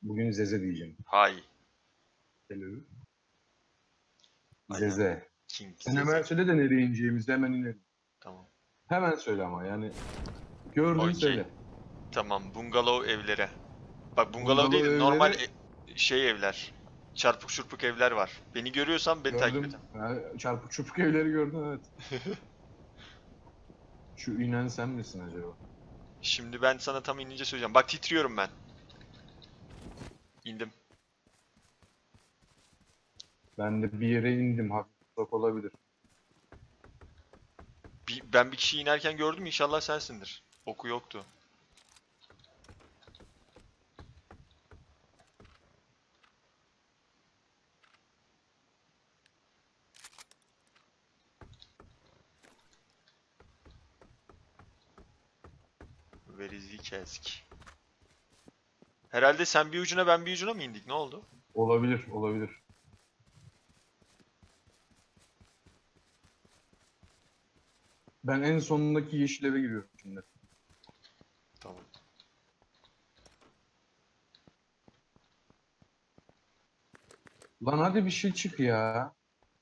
Bugün Zeze diyeceğim. Hay. Hello. I am Zeze. King Sen hemen Zeze. söyle de nereye ineceğimizi hemen inelim. Tamam. Hemen söyle ama yani. Gördün Okey. söyle. Tamam. Bungalov evlere. Bak bungalov Bungalov değil de normal evleri şey evler. Çarpık çurpuk evler var. Beni görüyorsan beni takip et. gördüm. Çarpık çupuk evleri gördün, evet. Şu inen sen misin acaba? Şimdi ben sana tam inince söyleyeceğim. Bak titriyorum ben. İndim. Ben de bir yere indim. Hafif uzak olabilir. Ben bir kişi inerken gördüm. İnşallah sensindir. Oku yoktu. Where is the cask? Herhalde sen bir ucuna ben bir ucuna mı indik? Ne oldu? Olabilir, olabilir. Ben en sonundaki yeşil eve giriyorum şimdi. Tamam. Lan hadi bir şey çık ya.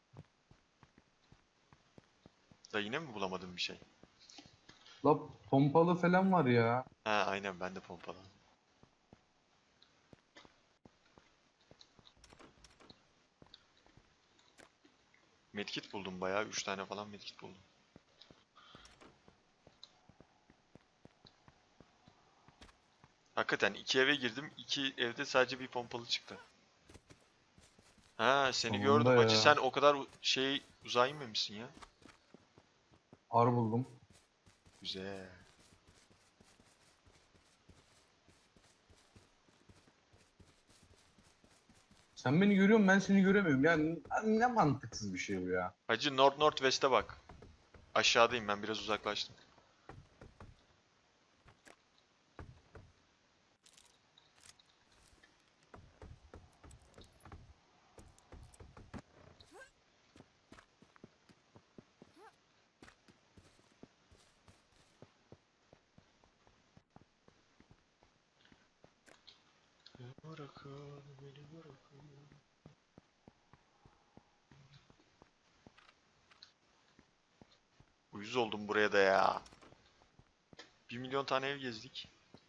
Da yine mi bulamadın bir şey? La pompalı falan var ya. Ha aynen ben de pompalı. Medkit buldum bayağı. 3 tane falan medkit buldum. Hakikaten 2 eve girdim. 2 evde sadece bir pompalı çıktı. Ha seni Sonunda gördüm hacı, sen ya. o kadar uzağa inmemişsin ya. Ar buldum. Güzel. Sen beni görüyorsun, ben seni göremiyorum. Yani ne mantıksız bir şey bu ya. Hacı Northwest'e bak. Aşağıdayım, ben biraz uzaklaştım. Bırakın beni, bırakın. Uyuz oldum buraya da ya. 1 milyon tane ev gezdik.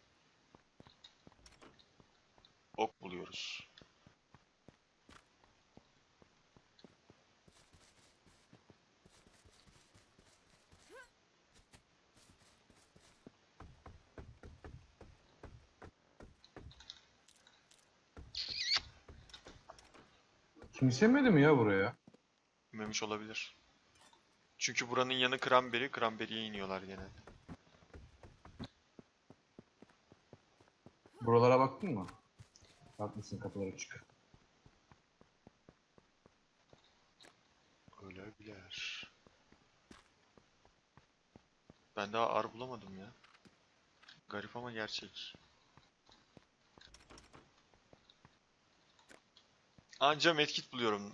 Ok buluyoruz. Kimse mi ya buraya? Bilmemiş olabilir. Çünkü buranın yanı Cranberry. Cranberry'ye iniyorlar genelde. Buralara baktın mı? Haklısın, kapılar açık. Olabilir. Ben daha ar bulamadım ya. Garip ama gerçek. Anca medkit buluyorum.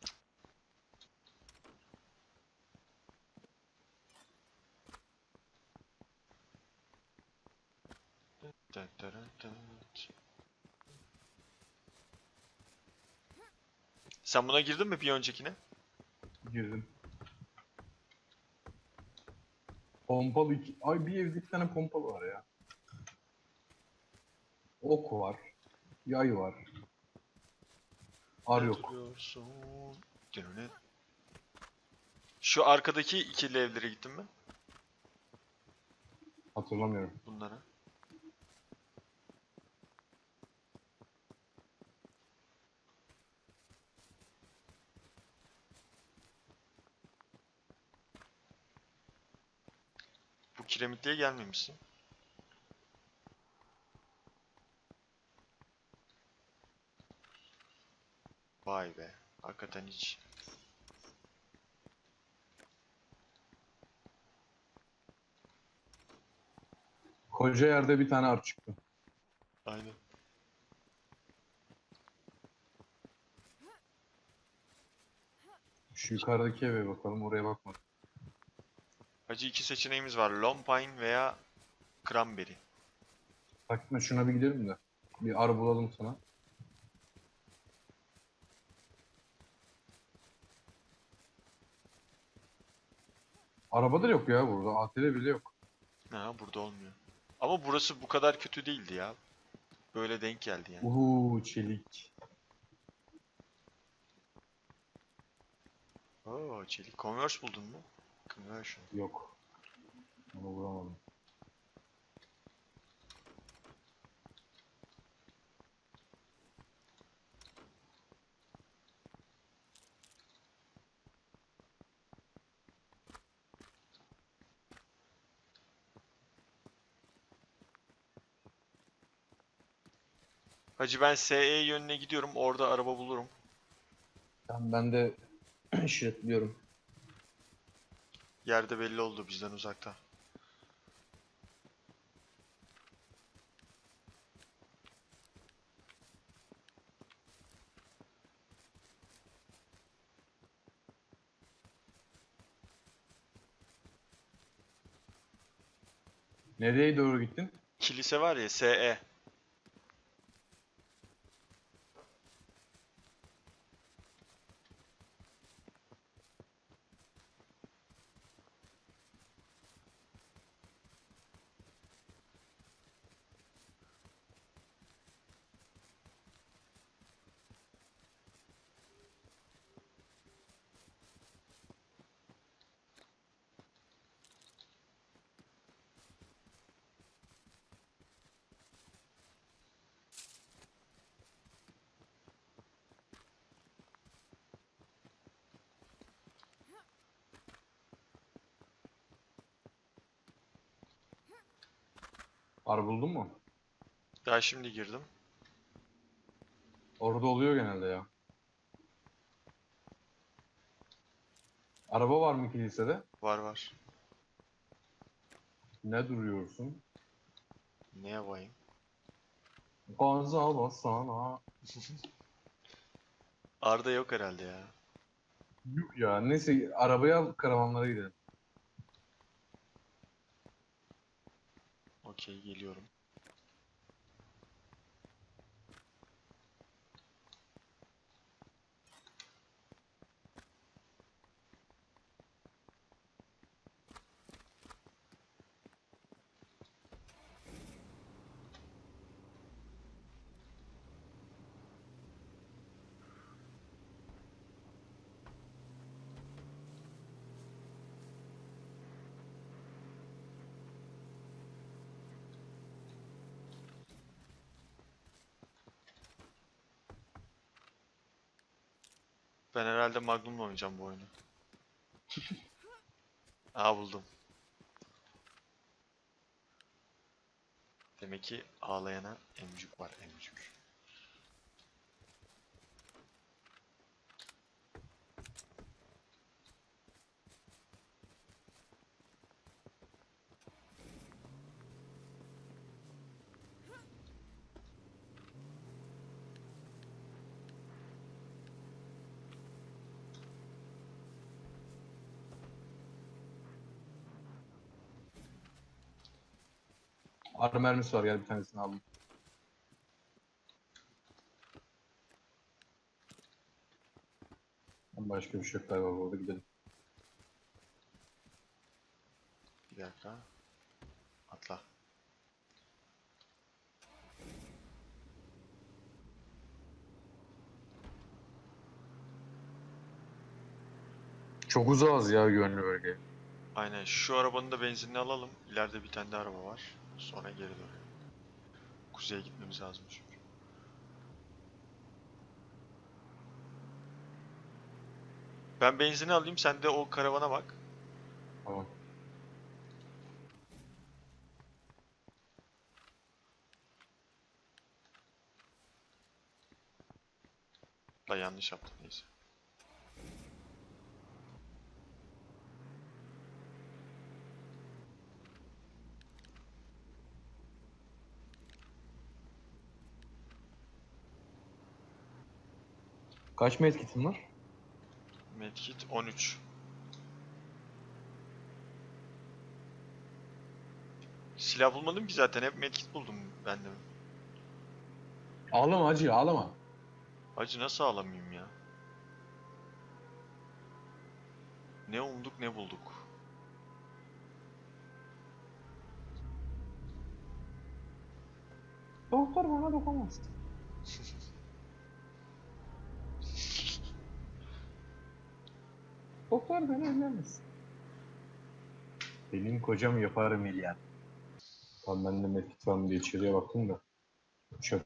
Sen buna girdin mi bir öncekine? Girdim. Pompalı iki... Ay, bir evde 2 tane pompalı var ya. Ok var. Yay var. Ar Ne yok. duruyorsun? Şu arkadaki ikili evlere gittin mi? Hatırlamıyorum. Bunlara. Bu kiremitliğe gelmemişsin. Vay be. Hakikaten hiç. Koca yerde bir tane ar çıktı. Aynen. Şu yukarıdaki eve bakalım, oraya bakmadım. Hacı iki seçeneğimiz var. Lone Pine veya Cranberry. Takma, şuna bir gidelim de. Bir ar bulalım sana. Araba da yok ya burada. ATV bile yok. Ha, burada olmuyor. Ama burası bu kadar kötü değildi ya. Böyle denk geldi yani. Çelik. Oo, çelik. Converse buldun mu? Conversion. Yok. Onu bulamadım. Hacı ben SE yönüne gidiyorum. Orada araba bulurum. Ben de işaretliyorum. Yerde belli oldu bizden uzakta. Nereye doğru gittin? Kilise var ya SE. Ar buldun mu? Daha şimdi girdim. Orada oluyor genelde ya. Araba var mı kilisede? Var var. Ne duruyorsun? Ne yapayım? Gaza basana. Arda yok herhalde ya. Yok ya. Neyse arabaya al karavanlara gidelim. Okey geliyorum. Ben herhalde Magnum'la oynayacağım bu oyunu. Aa buldum. Demek ki ağlayana emcük var emcük. Ar mermisi var, gel bir tanesini aldım. Başka bir şey yok galiba, burada gidelim. Bir dakika. Atla. Çok uzağız ya güvenli bölgeye. Aynen şu arabanın da benzinini alalım. İleride bir tane de araba var. Sonra geri dönelim. Kuzeye gitmemiz lazım çünkü. Ben benzini alayım sen de o karavana bak. Tamam. Da yanlış yaptım neyse. Kaç medkitin var? Medkit 13. Silah bulmadım ki zaten hep medkit buldum ben de. Ağlama hacı ağlama. Hacı nasıl ağlamayayım ya? Ne umduk ne bulduk. Doktor bana dokunmaz. Doktor beni evlenmez. Benim kocam yapar milyar. Tam ben de mekik var mı diye içeriye baktım da. Çöp.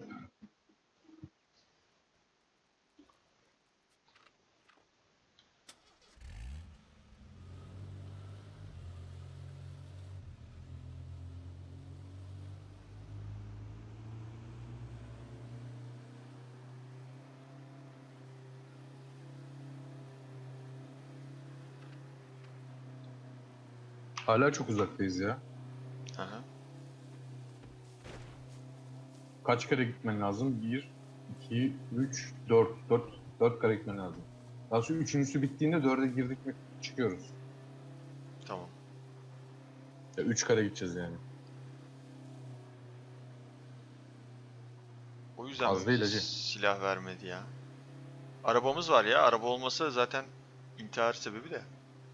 Hala çok uzaktayız ya. Aha. Kaç kere gitmen lazım? 1, 2, 3, 4. 4 kere gitmen lazım. Daha sonra üçüncüsü bittiğinde 4'e girdik mi çıkıyoruz. Tamam. Ya 3 kere gideceğiz yani. O yüzden Az mi değil bize hacı. silah vermedi ya? Arabamız var ya. Araba olmasa zaten intihar sebebi de.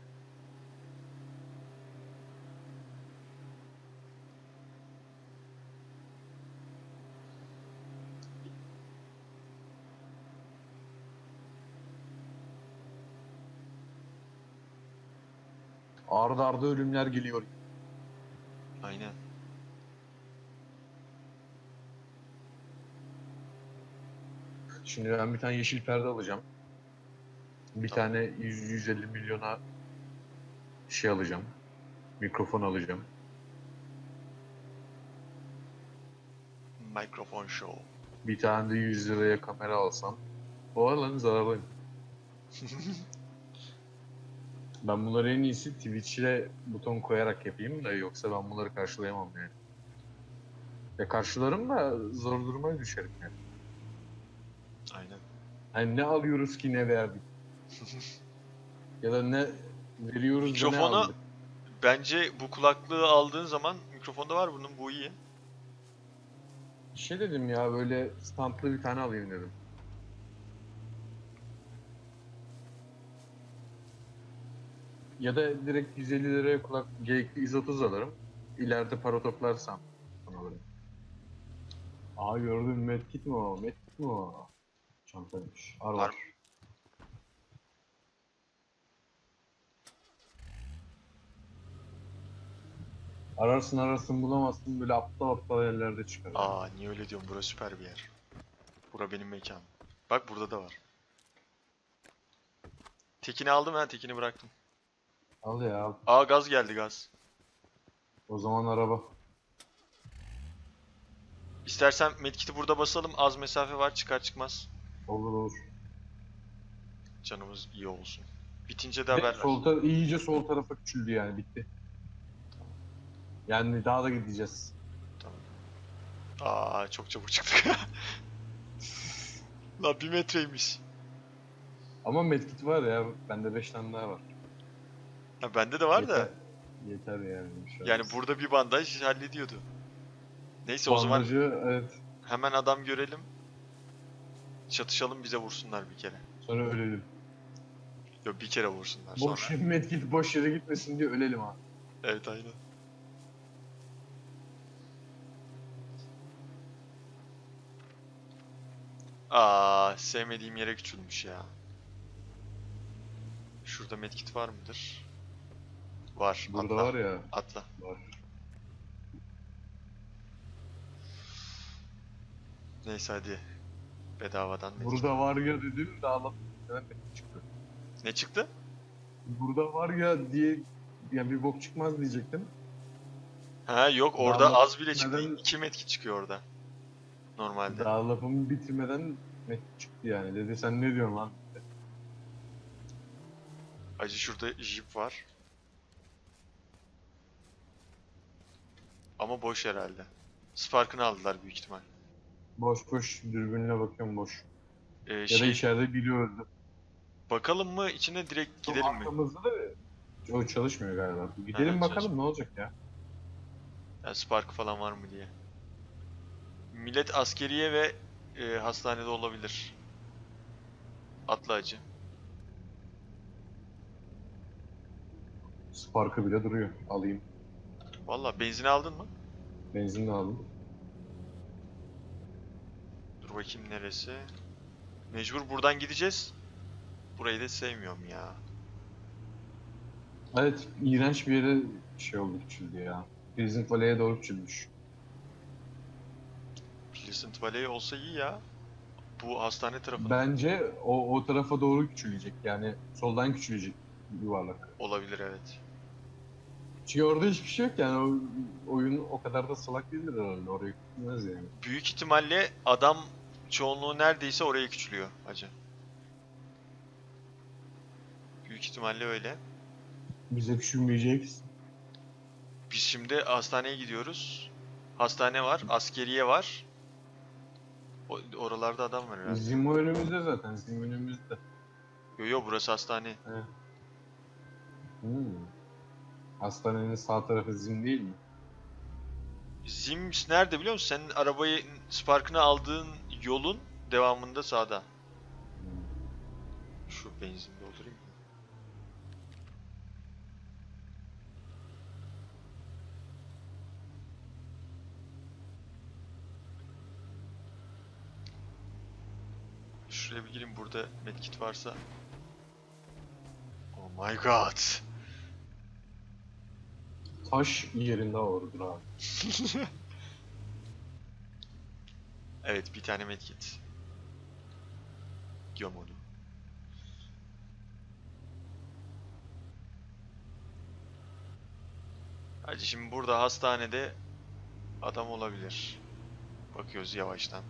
Arda arda ölümler geliyor. Aynen. Şimdi ben bir tane yeşil perde alacağım. Bir Tamam. tane 100-150 milyona şey alacağım. Mikrofon alacağım. Mikrofon show. Bir tane de 100 liraya kamera alsam. O alanın zararlıyım. Ben bunları en iyisi Twitch'e buton koyarak yapayım da yoksa ben bunları karşılayamam yani. Ya karşılarım da zor duruma düşerim yani. Aynen. Hani ne alıyoruz ki ne verdik? Ya da ne veriyoruz da ne Mikrofonu aldık? bence bu kulaklığı aldığın zaman mikrofonda var bunun, bu iyi. Bir şey dedim ya böyle standlı bir tane alayım dedim. Ya da direkt 150 liraya kulak geyikli 130 alırım. İleride para toplarsam alırım. Aa gördün medkit mi o? Medkit mi o? Çantaymış. Ar Var. var. Ararsın bulamazsın böyle aptal aptal yerlerde çıkar. Aa, niye öyle diyorum? Burası süper bir yer. Bura benim mekanım. Bak burada da var. Tekini aldım, ha, tekini bıraktım. Al ya al. Aa, gaz geldi, gaz. O zaman araba. İstersen medkit'i burada basalım. Az mesafe var, çıkar çıkmaz. Olur olur. Canımız iyi olsun. Bitince de Ve haber ver. iyice sol tarafa küçüldü yani bitti. Yani daha da gideceğiz. Tamam. Aa, çok çabuk çıktık. Lan 1 metreymiş. Ama medkit var ya. Bende 5 tane daha var. Ha, bende de var Yeter. da. Yeter yani. Bir şey Yani olmaz. burada bir bandaj hallediyordu. Neyse o zaman Bandajı evet. hemen adam görelim. Çatışalım, bize vursunlar bir kere. Sonra ölelim. Yok, bir kere vursunlar Boş sonra. medkit boş yere gitmesin diye ölelim abi. Evet, aynen. Aa, sevmediğim yere küçülmüş ya. Şurada medkit var mıdır? Var. Burada atla. var ya. Atla. Var. Neyse hadi. Bedavadan medkit. Burada var ya dedim de Allah medkit çıktı. Ne çıktı? Burada var ya diye ya bir bok çıkmaz diyecektim. Ha yok, orada Daha az bile çıktı. neden- 2 medkit çıkıyor orada. Normalde. Daha lafımı bitirmeden medkit çıktı yani. Dedi sen ne diyorsun lan? Acı, şurada jip var. Ama boş herhalde. Spark'ını aldılar büyük ihtimal. Boş boş dürbünle bakıyorum boş. Ya da Şey, içeride biri öldü. bakalım mı içine, direkt Çok gidelim mi? arkamızda da o çalışmıyor galiba. Gidelim Evet, bakalım çalışmıyor. ne olacak ya. Yani Spark falan var mı diye. Millet askeriye ve hastanede olabilir. Atla hacı. Spark'ı bile duruyor. Alayım. Valla benzini aldın mı? Benzin de aldım. Dur bakayım neresi. Mecbur buradan gideceğiz. Burayı da sevmiyorum ya. Evet, iğrenç bir yere şey oldu, küçüldü ya. Pleasant Valley'e doğru küçülmüş. Pleasant Valley olsa iyi ya. Bu hastane tarafında. Bence o tarafa doğru küçülecek. Yani soldan küçülecek yuvarlak. Olabilir evet. Çünkü orada hiçbir şey yok yani. Oyun o kadar da salak değildir herhalde. Oraya küçülmez yani. Büyük ihtimalle adam çoğunluğu neredeyse oraya küçülüyor hacı. Büyük ihtimalle öyle. Bize küçülmeyecek. Biz şimdi hastaneye gidiyoruz. Hastane var, askeriye var. Oralarda adam var herhalde. Zim önümüzde zaten. Zim önümüzde. Yo yo burası hastane. Evet. Hmm. Hastanenin sağ tarafı Zim değil mi? Zims nerede biliyor musun? Senin arabayı Spark'ını aldığın yolun devamında sağda. Hmm. Şu benzin doldurayım. Şuraya bir gireyim burada medkit varsa. Oh my god. Taş yerinde ağırdır abi. Evet bir tane medkit. Göm onu. Hadi şimdi burada hastanede adam olabilir. Bakıyoruz yavaştan.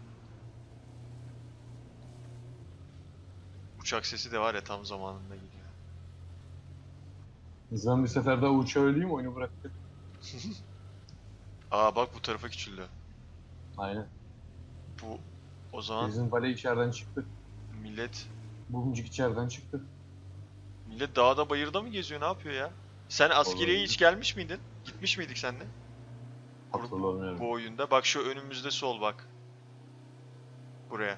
Uçak sesi de var ya tam zamanında gidiyor. Nizam bir sefer daha uçağı öleyim, oyunu bıraktı. Aa bak bu tarafa küçüldü. Aynen. Bu o zaman Bizim Valley içeriden çıktı. millet Bumcuk içeriden çıktı. millet dağda bayırda mı geziyor ne yapıyor ya? Sen askeriyeye hiç Olabilir. gelmiş miydin? Gitmiş miydik seninle? Hatırlamıyorum. Bu oyunda. Bak şu önümüzde sol bak. Buraya.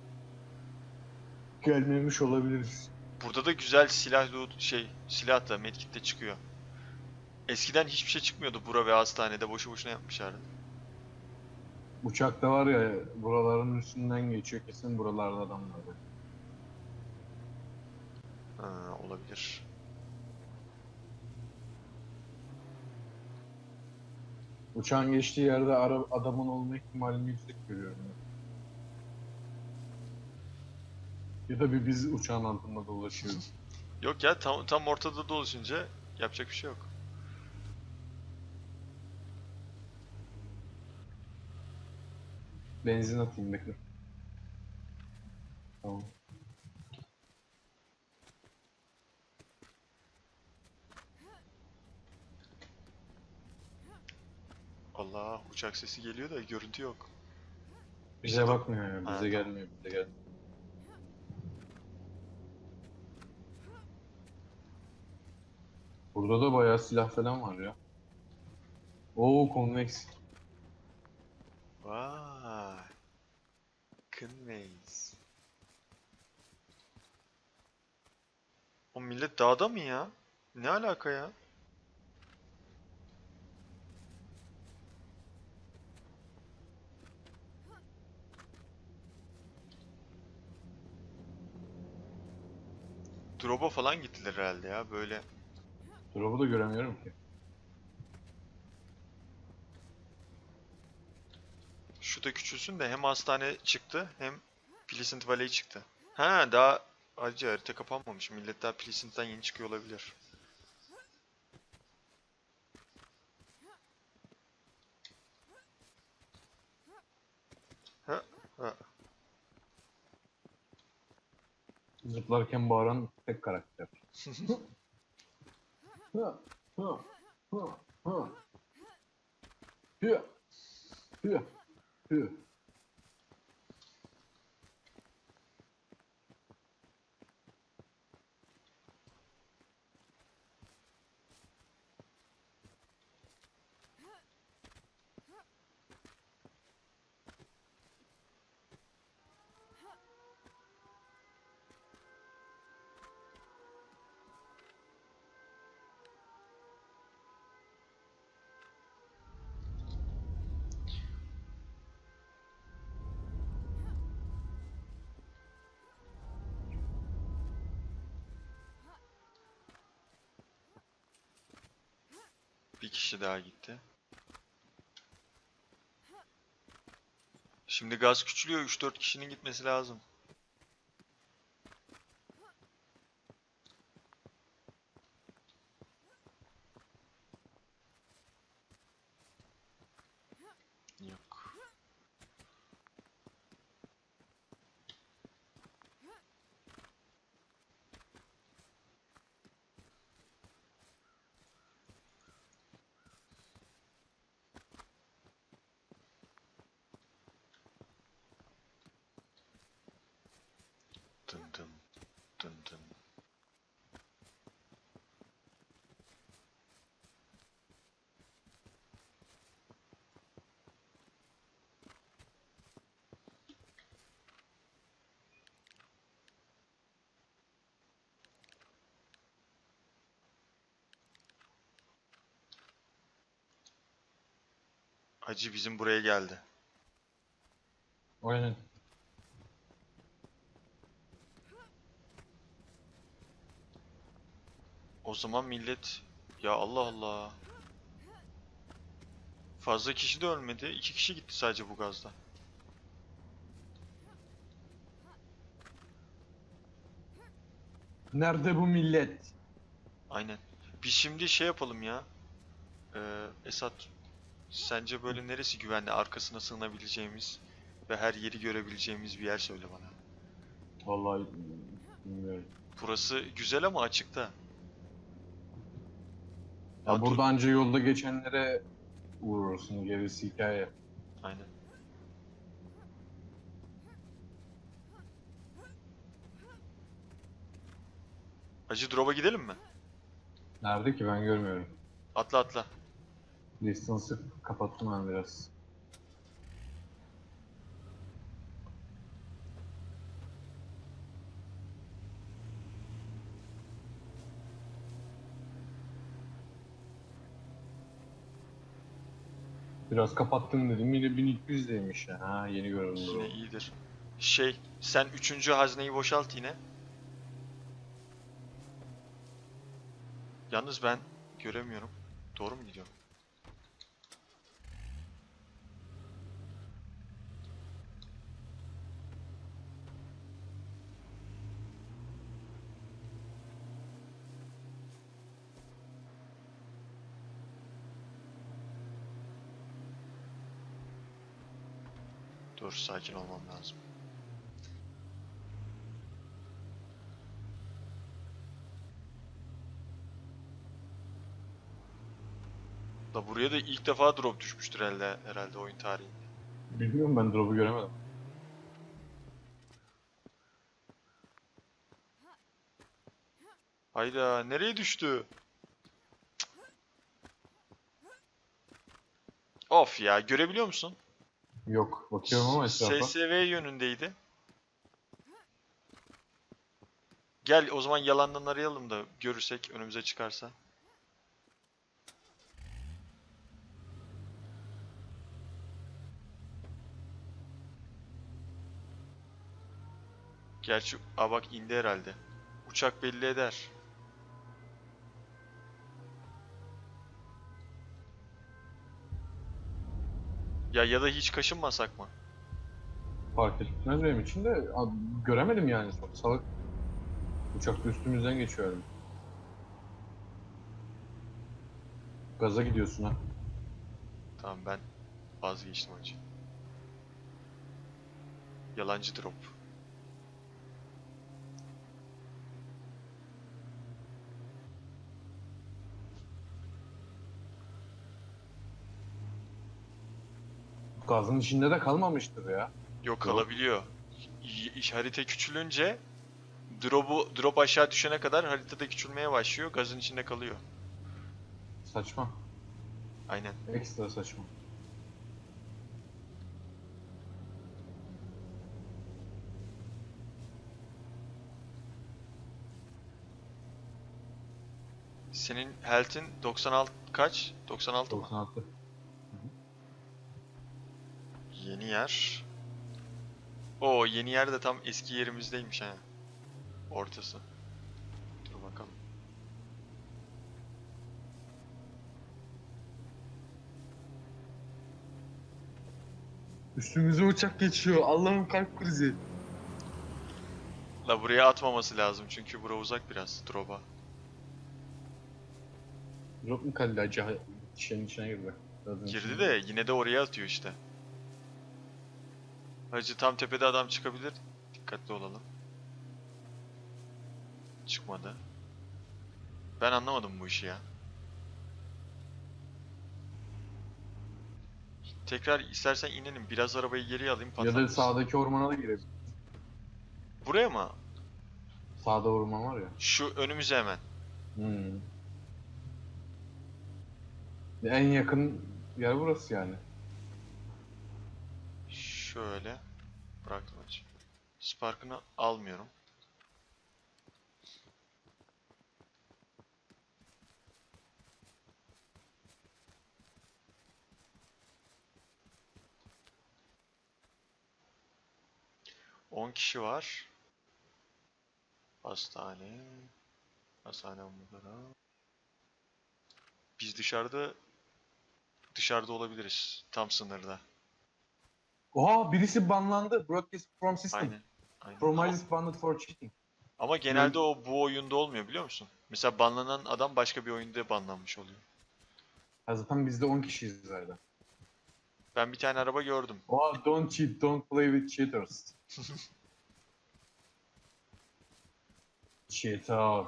Gelmemiş olabiliriz. Burada da güzel silah silah da medkit de çıkıyor. Eskiden hiçbir şey çıkmıyordu bura ve hastanede boşu boşuna yapmışlardı. Uçakta var ya, buraların üstünden geçiyor, kesin buralarda adamlar var. Ha, olabilir. Uçağın geçtiği yerde adamın olma ihtimalini yüksek görüyorum. Ya da biz uçağın altında dolaşıyoruz. Yok ya tam ortada dolaşınca yapacak bir şey yok. Benzin atayım, bekle. Tamam. Allah uçak sesi geliyor da görüntü yok. Bize bakmıyor ya, Ha, bize tamam. gelmiyor, bize gelmiyor. Burada da bayağı silah falan var ya. Oo, Convex. Vay. Kınmeyiz. O millet dağda mı ya? Ne alaka ya? Drop'a falan gittiler herhalde ya böyle. Drop'u da göremiyorum ki. Şu da küçülsün de hem hastane çıktı hem Pleasant Valley çıktı. Ha daha acı harita kapanmamış. Millet daha Pleasant'tan yeni çıkıyor olabilir. Ha, ha. Zıplarken bağıran tek karakter. Hı, hı, hı, hı. Hı, hı, hı. Bir kişi daha gitti. Şimdi gaz küçülüyor. 3-4 kişinin gitmesi lazım. Yok. Dın dın dın dın. Acı bizim buraya geldi. Aynen. O zaman millet... Ya Allah Allah. Fazla kişi de ölmedi. 2 kişi gitti sadece bu gazda. Nerede bu millet? Aynen. Biz şimdi şey yapalım ya. Esat, sence böyle neresi güvenli? Arkasına sığınabileceğimiz ve her yeri görebileceğimiz bir yer söyle bana. Vallahi bilmiyorum. Burası güzel ama açıkta. Ya Ha, dur. burada anca yolda geçenlere vurursun. Gerisi hikaye. Aynen. Acı drop'a gidelim mi? Nerede ki ben görmüyorum. Atla atla. Distance'ı kapattım ben biraz. Biraz kapattım dedim yine 1200'deymiş ya. Ha yeni gördüm Yine bro. iyidir. Şey, sen üçüncü hazneyi boşalt yine. Yalnız ben göremiyorum. Doğru mu gidiyorum? Dur, sakin olmam lazım. Da buraya da ilk defa drop düşmüştür herhalde oyun tarihinde. Bilmiyorum ben drop'u göremedim. Hayda, nereye düştü? Of ya, görebiliyor musun? Yok bakıyorum ama etrafa. SSV yönündeydi. Gel o zaman yalandan arayalım da görürsek önümüze çıkarsa. Gerçi bak indi herhalde. Uçak belli eder. Ya da hiç kaşınmasak mı? Fark etmez benim için de abi, göremedim yani. Çok salak. Uçak da üstümüzden geçiyor. Gaza gidiyorsun ha. Tamam, ben vazgeçtim acı. Yalancı drop. Gazın içinde de kalmamıştır ya. Yok, Drop. kalabiliyor. Harita küçülünce drop aşağı düşene kadar haritada küçülmeye başlıyor. Gazın içinde kalıyor. Saçma. Aynen. Ekstra saçma. Senin health'in 96 kaç? 96 mı? 96. Yeni yer. O yeni yer de tam eski yerimizdeymiş ha. Ortası. Dur bakalım. Üstümüze uçak geçiyor. Allah'ım kalp krizi. La buraya atmaması lazım çünkü bura uzak biraz drop'a. Drop mu kaldı acaba? Şeyin içine girdi. Gazın Girdi içine. de yine de oraya atıyor işte. Hacı tam tepede adam çıkabilir. Dikkatli olalım. Çıkmadı. Ben anlamadım bu işi ya. Tekrar istersen inelim. Biraz arabayı geriye alayım Ya da patlatırız. sağdaki ormana da girelim. Buraya mı? Sağda orman var ya. Şu önümüze hemen. Hmm. En yakın yer burası yani. Şöyle. Bıraktım hacı. Spark'ını almıyorum. On kişi var. Hastane. Hastane bunlara. Biz dışarıda olabiliriz. Tam sınırda. Oha birisi banlandı. Broadcast from system. Aynen. Aynen. Promises banned for cheating. Ama genelde o bu oyunda olmuyor biliyor musun? Mesela banlanan adam başka bir oyunda banlanmış oluyor. Ha, zaten biz de 10 kişiyiz zaten. Ben bir tane araba gördüm. Oha don't cheat, don't play with cheaters. Cheater.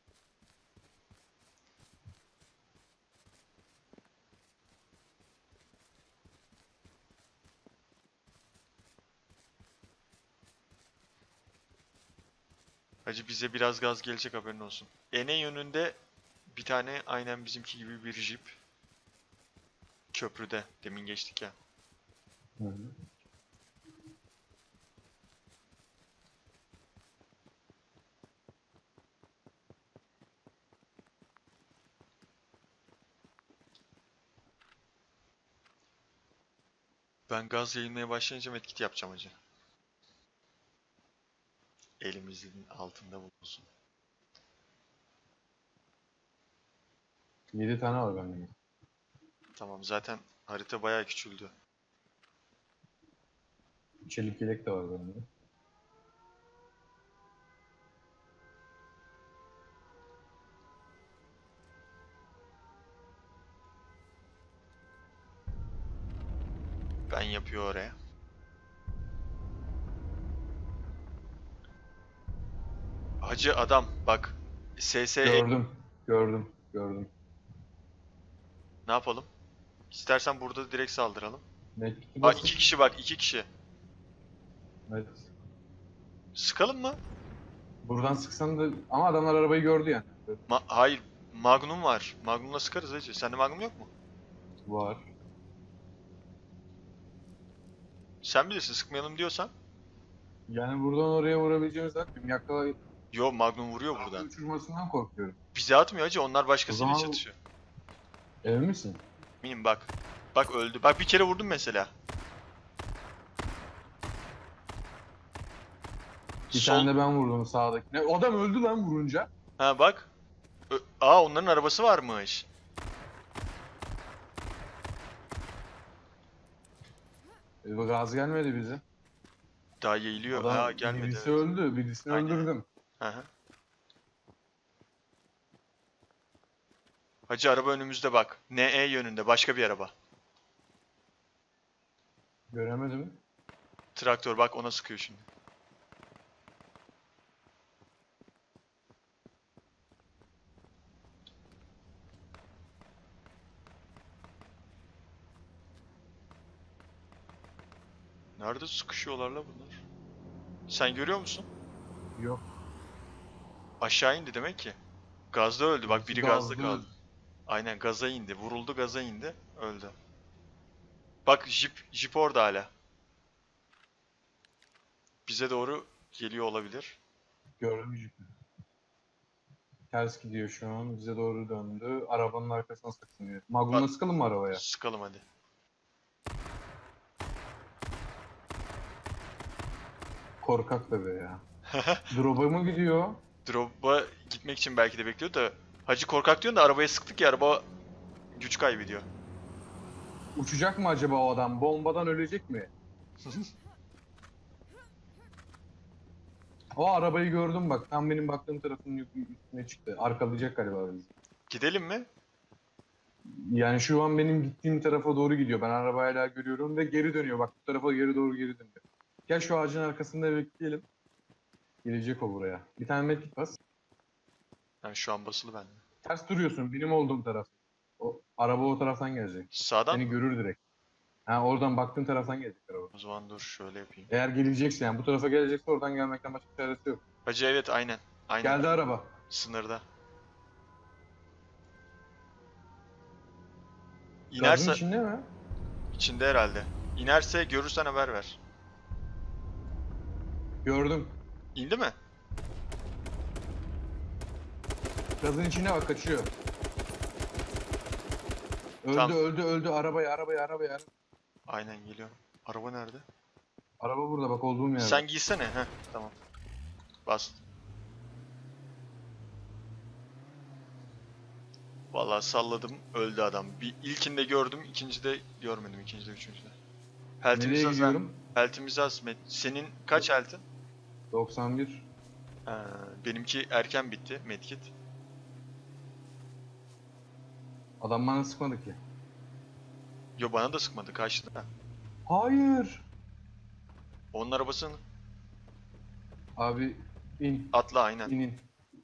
Hacı bize biraz gaz gelecek haberin olsun. Ene yönünde bir tane aynen bizimki gibi bir jip. Köprüde. Demin geçtik ya. Hı hı. Ben gaz yayılmaya başlayınca medkit yapacağım hacı. Elimizin altında bulunsun. 7 tane var bende. Tamam zaten harita bayağı küçüldü. Çelik yelek de var bende. Ben yapıyor oraya. Hacı adam bak. SSE Gördüm. Gördüm. Gördüm. ne yapalım? İstersen burada direkt saldıralım. Medkit'i Aa basın. iki kişi bak iki kişi. Evet. Sıkalım mı? Buradan sıksan da ama adamlar arabayı gördü yani. Hayır. Magnum var. Magnum'la sıkarız hacı. Sende Magnum yok mu? Var. Sen bilirsin sıkmayalım diyorsan. Yani buradan oraya vurabileceğimiz zaten yakala Yo Magnum vuruyor buradan. uçurmasından korkuyorum. Bize atmıyor hacı. Onlar O başkasıyla zaman çatışıyor. emin misin? Eminim bak. Bak öldü. Bak bir kere vurdum mesela. Bir tane de ben vurdum sağdakine. Adam öldü lan vurunca. Ha bak. Aa onların arabası varmış. Gaz gelmedi bize. Daha yayılıyor. Adam Ha gelmedi birisi evet. öldü. Birisini Aynen. öldürdüm. Hı hı. Hacı araba önümüzde bak. NE yönünde başka bir araba. Göremedim. Traktör bak ona sıkıyor şimdi. Nerede sıkışıyorlar la bunlar? Sen görüyor musun? Yok. Aşağı indi demek ki. Gazda öldü. Bak biri gazda Gazlı. kaldı. Aynen gaza indi. Vuruldu gaza indi. Öldü. Bak jip orada hala. Bize doğru geliyor olabilir. Gördüm jipi. Ters gidiyor şu an. Bize doğru döndü. Arabanın arkasına saklanıyor. Magnum'la sıkalım mı arabaya? Sıkalım hadi. Korkak da be ya. Drop'a mı gidiyor? Drop'a gitmek için belki de bekliyor da. Hacı korkak diyorsun da arabaya sıktık ya araba güç kaybediyor. Uçacak mı acaba o adam? Bombadan ölecek mi? O arabayı gördüm bak. Tam benim baktığım tarafın üstüne çıktı. Arkalayacak galiba bizi. Gidelim mi? Yani şu an benim gittiğim tarafa doğru gidiyor. Ben arabayı hala görüyorum ve geri dönüyor. Bak bu tarafa geri doğru geri dönüyor. Gel şu ağacın arkasında bekleyelim. Gelecek o buraya. Bir tane medkit bas. Yani şu an basılı bende. Ters duruyorsun. Benim olduğum taraf. O araba o taraftan gelecek. Sağdan Seni mı? görür direkt. Ha, oradan baktığın taraftan gelecek araba. O zaman dur şöyle yapayım. Eğer gelecekse yani bu tarafa gelecekse oradan gelmekten başka çaresi yok. Hacı evet aynen. Aynen. Geldi araba. Sınırda. Gazın İnerse içinde mi? içinde herhalde. İnerse görürsen haber ver. Gördüm. İndi mi? Gazın içine bak kaçıyor. Öldü Tamam. öldü arabaya. Aynen geliyorum. Araba nerede? Araba burada bak olduğum yerde. Sen giysene. Heh, tamam. Bas. Vallahi salladım. Öldü adam. Bir ilkinde gördüm. İkincide görmedim. İkincide, üçüncüde. Heltimiz Nereye az ha. gidiyorum? Heltimiz az. Senin kaç heltin? 91. Benimki erken bitti. Medkit. Adam bana sıkmadı ki. Yo bana da sıkmadı. Kaçtı da. Hayır. Onun arabasını Abi in. atla aynen. İnin.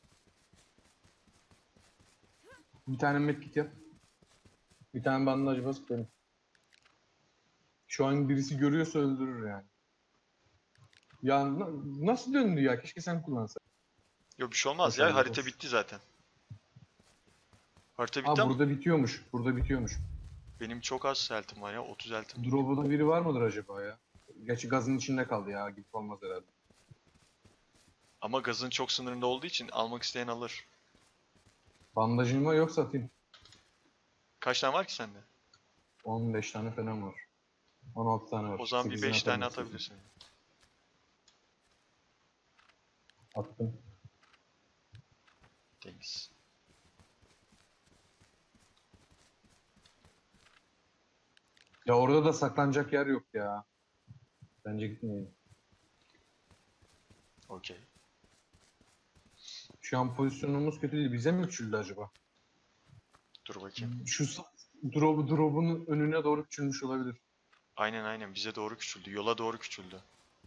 Bir tane medkit yap. Bir tane bandaj bas benim. Şu an birisi görüyorsa öldürür yani. Ya nasıl döndü ya? Keşke sen kullansan. Yo bir şey olmaz Boş ya. abi, Harita boş. bitti zaten. Harita bitti Ha ama burada bitiyormuş. Burada bitiyormuş. benim çok az heltim var ya. 30 heltim. Drop'da biri var mıdır acaba ya? Gerçi gazın içinde kaldı ya. Gidip olmaz herhalde. Ama gazın çok sınırında olduğu için almak isteyen alır. Bandajın var yoksa atayım. Kaç tane var ki sende? 15 tane falan var. 16 tane var. O zaman bir 8'ini 5 tane atarım. atabilirsin. Attım. Deniz. Ya orada da saklanacak yer yok ya. Bence gitmeyelim. Okey. Şu an pozisyonumuz kötü değil. Bize mi küçüldü acaba? Dur bakayım. Şu drop'un önüne doğru küçülmüş olabilir. Aynen aynen bize doğru küçüldü. Yola doğru küçüldü.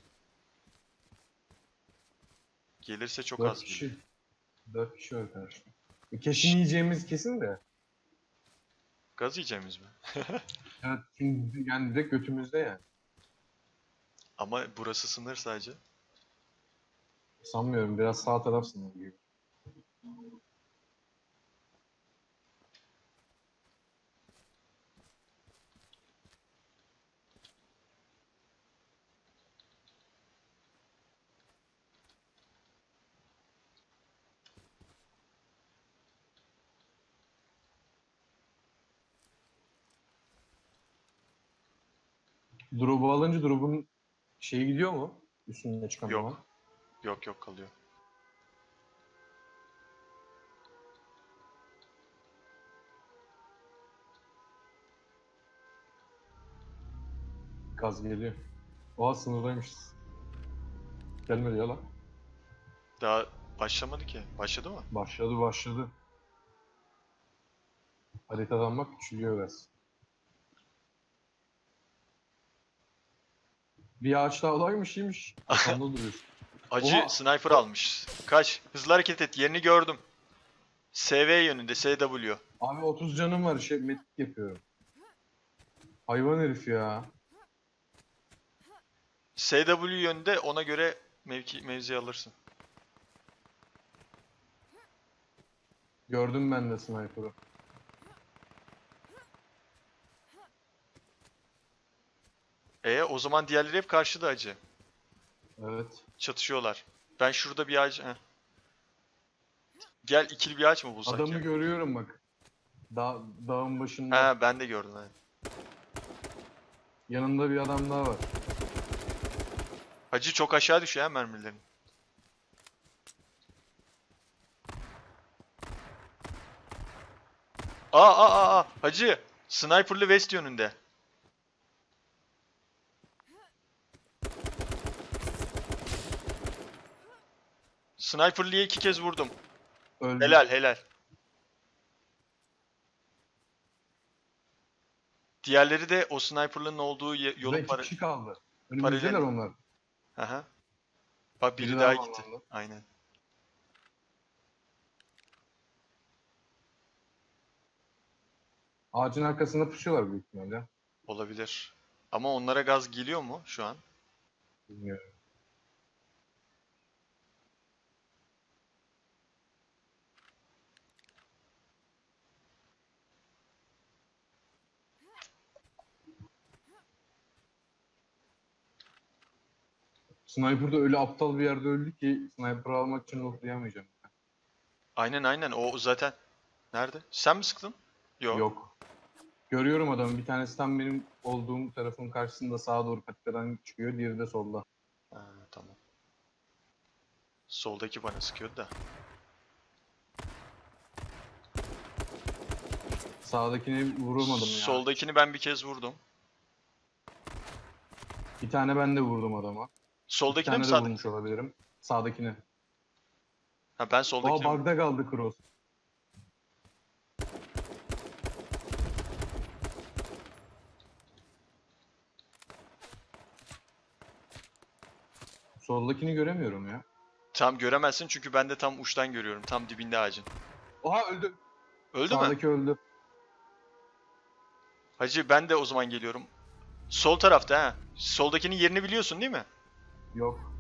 Gelirse çok 4 az kişi. gelir. 4 kişi var karşıda. Kesin yiyeceğimiz kesin de. Gaz yiyeceğimiz mi? Evet, şimdi yani direkt götümüzde yani. Ama burası sınır sadece. Sanmıyorum. Biraz sağ taraf sınır gibi. Drop'u alınca drop'un şeyi gidiyor mu? Üstüne çıkan Yok. zaman. Yok yok kalıyor. Gaz geliyor. Oha sınırdaymışız. Gelmedi ya lan. Daha başlamadı ki. Başladı mı? Başladı. Haritadan bak küçülüyor biraz. Bir ağaç daha olaymış iyiymiş. Kafamda duruyor. Acı Oha! sniper almış. Kaç. Hızlı hareket et. Yerini gördüm. SV yönünde. SW. Abi 30 canım var medkit yapıyorum. Hayvan herif ya. SW yönünde ona göre mevzi alırsın. Gördüm ben de sniper'ı. O zaman diğerleri hep karşıda acı. Evet. Çatışıyorlar. Ben şurada bir ağaç... Heh. Gel ikili bir ağaç mı bulsak Adamı ya? görüyorum bak. Dağın başında. Ha ben de gördüm. Evet. Yanında bir adam daha var. Hacı çok aşağı düşüyor ha mermilerin. Aa! Hacı! Sniper'lı West yönünde. Sniper'liye 2 kez vurdum. Öldü. Helal helal. Diğerleri de o sniper'lının olduğu Burada yolun 2 kişi kaldı. Önümüzdeler paralel. onlar. Aha. Bak biri Biri daha daha gitti. banlandı. Aynen. Ağacın arkasında pusuyorlar büyük ihtimalle. Olabilir. Ama onlara gaz geliyor mu şu an? Bilmiyorum. Sniper da öyle aptal bir yerde öldü ki sniper almak için lootlayamayacağım. Aynen aynen. O zaten. Nerede? Sen mi sıktın? Yok. Yok. Görüyorum adamı. Bir tanesi tam benim olduğum tarafın karşısında sağa doğru patikadan çıkıyor. Diğeri de solda. Ha, tamam. Soldaki bana sıkıyordu da. Sağdakini vuramadım ya. Soldakini ben bir kez vurdum. Bir tane ben de vurdum adama. Bir Soldakine mi tane de sağdaki? vurmuş olabilirim. Sağdakini. Ha ben Aa, soldakine. bug'da kaldı cross. Soldakini göremiyorum ya. Tam göremezsin çünkü ben de tam uçtan görüyorum. Tam dibinde ağacın. Oha öldü. Öldü mü? Sağdaki öldü. Hacı ben de o zaman geliyorum. Sol tarafta ha. Soldakinin yerini biliyorsun değil mi? Yok.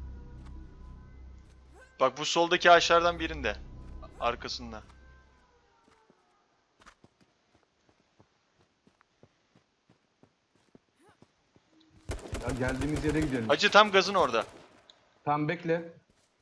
Bak bu soldaki ağaçlardan birinde. Arkasında. Ya geldiğimiz yere gidelim. Hacı tam gazın orada. Tam bekle.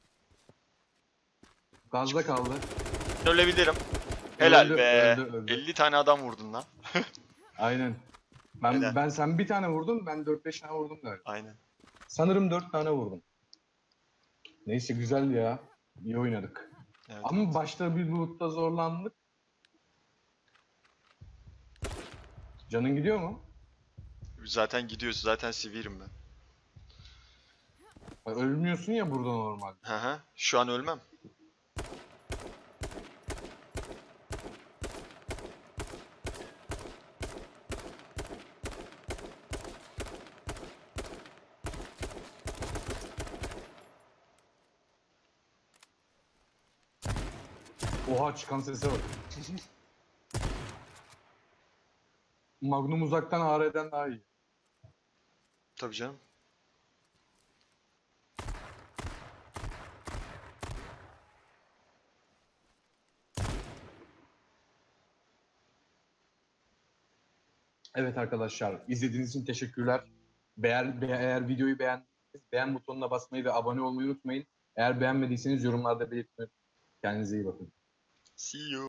Gazda kaldı. Ölebilirim. Helal Öldü, be. öldü. 50 tane adam vurdun lan. Aynen. Helal. Ben sen bir tane vurdun, ben 4-5 tane vurdum galiba. Aynen. Sanırım 4 tane vurdum. Neyse güzel ya. İyi oynadık. Evet, Ama evet. başta bir loot'ta zorlandık. Canın gidiyor mu? Zaten gidiyoruz. Zaten sivirim ben. Ölmüyorsun ya burada normal. Hı hı. Şu an ölmem. Oha çıkan sese bak. Magnum uzaktan AR'den daha iyi. Tabii canım. Evet arkadaşlar, izlediğiniz için teşekkürler. Eğer videoyu beğendiyseniz beğen butonuna basmayı ve abone olmayı unutmayın. Eğer beğenmediyseniz yorumlarda belirtmeyi unutmayın. Kendinize iyi bakın. See you.